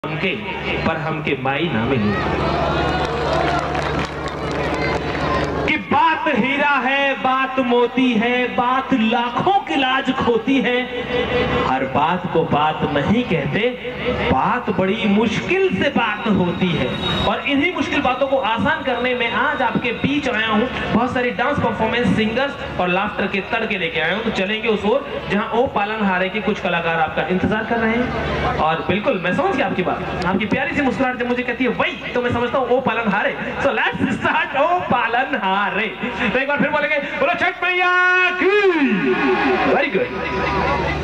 हमके पर हमके माई ना मिली कि बात हीरा है, बात मोती है, बात लाखों की लाज खोती है। हर बात को बात नहीं कहते, बात बड़ी मुश्किल से बात होती है। और इन्हीं मुश्किल बातों को आसान करने में आज आपके बीच आया हूं। बहुत सारी डांस परफॉर्मेंस, सिंगर्स और लाफ्टर के तड़के लेके आया हूं। तो चलेंगे उस ओर जहां ओ पालनहारे के कुछ कलाकार आपका इंतजार कर रहे हैं। और बिल्कुल मैं समझ गया आपकी बात, आपकी प्यारी सी मुस्कुराहट जब मुझे कहती है वही, तो मैं समझता हूं ओ पालनहारे। सो लेट्स स्टार्ट ओ पालनहारे। तो एक बार फिर बोलेंगे बोलो छठ मैया की। Very good.